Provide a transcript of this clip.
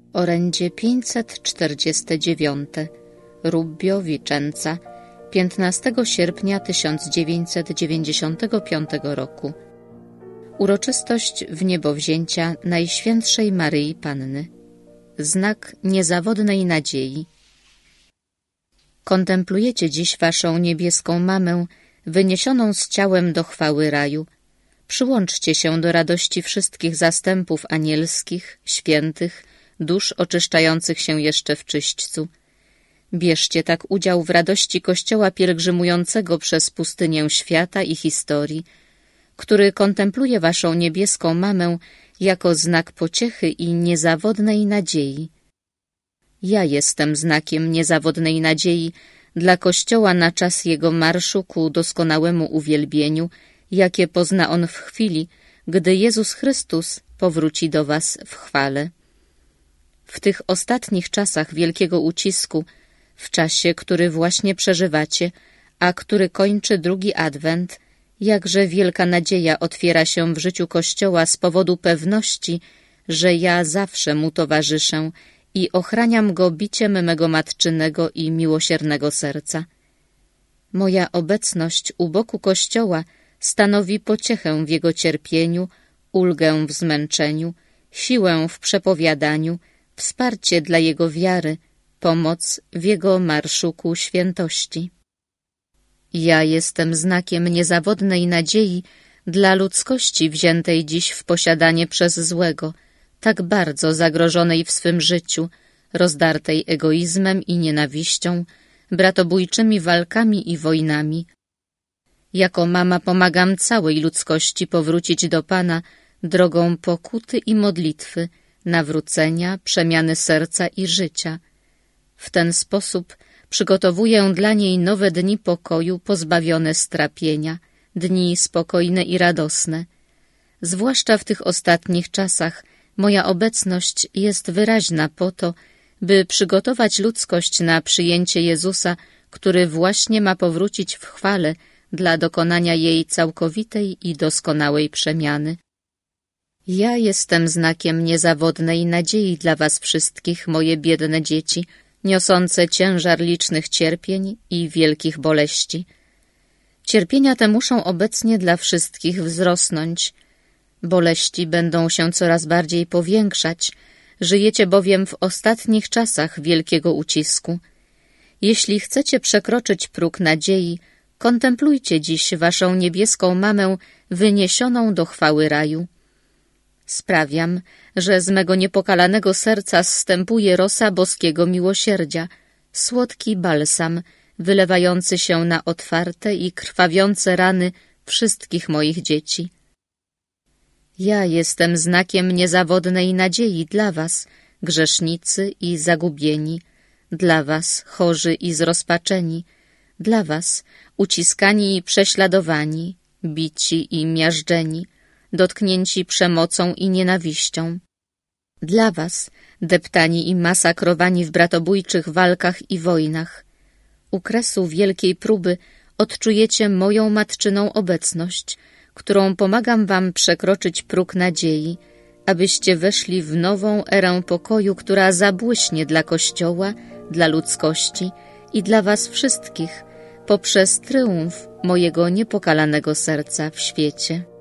Orędzie 549. Rubbio Vicenza, 15 sierpnia 1995 roku. Uroczystość wniebowzięcia Najświętszej Maryi Panny. Znak niezawodnej nadziei. Kontemplujecie dziś waszą niebieską mamę, wyniesioną z ciałem do chwały raju. Przyłączcie się do radości wszystkich zastępów anielskich, świętych, dusz oczyszczających się jeszcze w czyśćcu. Bierzcie tak udział w radości Kościoła pielgrzymującego przez pustynię świata i historii, który kontempluje waszą niebieską mamę jako znak pociechy i niezawodnej nadziei. Ja jestem znakiem niezawodnej nadziei dla Kościoła na czas jego marszu ku doskonałemu uwielbieniu, jakie pozna on w chwili, gdy Jezus Chrystus powróci do was w chwale. W tych ostatnich czasach wielkiego ucisku, w czasie, który właśnie przeżywacie, a który kończy drugi adwent, jakże wielka nadzieja otwiera się w życiu Kościoła z powodu pewności, że ja zawsze mu towarzyszę i ochraniam go biciem mego matczynego i miłosiernego serca. Moja obecność u boku Kościoła stanowi pociechę w jego cierpieniu, ulgę w zmęczeniu, siłę w przepowiadaniu, wsparcie dla jego wiary, pomoc w jego marszu ku świętości. Ja jestem znakiem niezawodnej nadziei dla ludzkości wziętej dziś w posiadanie przez złego, tak bardzo zagrożonej w swym życiu, rozdartej egoizmem i nienawiścią, bratobójczymi walkami i wojnami. Jako mama pomagam całej ludzkości powrócić do Pana drogą pokuty i modlitwy, nawrócenia, przemiany serca i życia. W ten sposób przygotowuję dla niej nowe dni pokoju pozbawione strapienia, dni spokojne i radosne. Zwłaszcza w tych ostatnich czasach moja obecność jest wyraźna po to, by przygotować ludzkość na przyjęcie Jezusa, który właśnie ma powrócić w chwale dla dokonania jej całkowitej i doskonałej przemiany. Ja jestem znakiem niezawodnej nadziei dla was wszystkich, moje biedne dzieci, niosące ciężar licznych cierpień i wielkich boleści. Cierpienia te muszą obecnie dla wszystkich wzrosnąć. Boleści będą się coraz bardziej powiększać, żyjecie bowiem w ostatnich czasach wielkiego ucisku. Jeśli chcecie przekroczyć próg nadziei, kontemplujcie dziś waszą niebieską mamę wyniesioną do chwały raju. Sprawiam, że z mego niepokalanego serca zstępuje rosa boskiego miłosierdzia, słodki balsam wylewający się na otwarte i krwawiące rany wszystkich moich dzieci. Ja jestem znakiem niezawodnej nadziei dla was, grzesznicy i zagubieni, dla was, chorzy i zrozpaczeni, dla was, uciskani i prześladowani, bici i miażdżeni, dotknięci przemocą i nienawiścią. Dla was, deptani i masakrowani w bratobójczych walkach i wojnach. U kresu wielkiej próby odczujecie moją matczyną obecność, którą pomagam wam przekroczyć próg nadziei, abyście weszli w nową erę pokoju, która zabłyśnie dla Kościoła, dla ludzkości i dla was wszystkich poprzez tryumf mojego niepokalanego serca w świecie.